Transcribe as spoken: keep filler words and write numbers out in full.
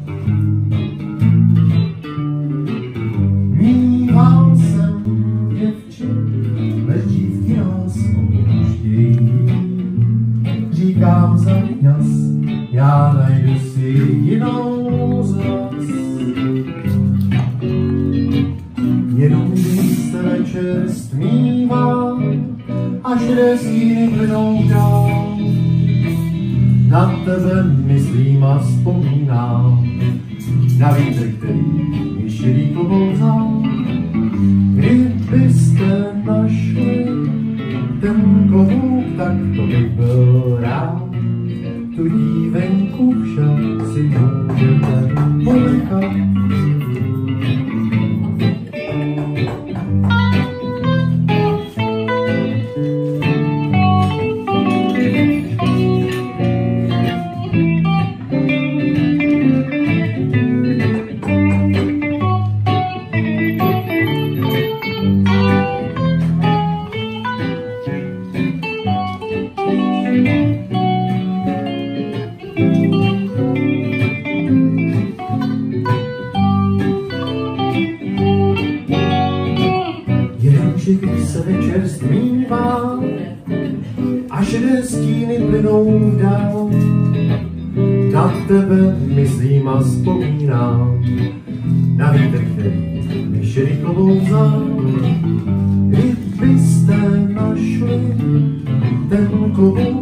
Mýval jsem děvče, lež dívky nás opouštějí. Říkám za jas, já najdu si jinou zas. Jenom když se večer stmívá, až desíny plynou dál. Na tebe myslím a vzpomínám, na vítr, který mi šedý klobouk vzal. Kdybyste našli ten klobouk, tak to bych byl rád. Tu dívenku však si můžete ponechat. Když se večer stmívá, až šedé stíny plynou dál, na tebe myslím a vzpomínám, na vítr, který mi šedý klobouk vzal. Kdybyste našli ten klobouk,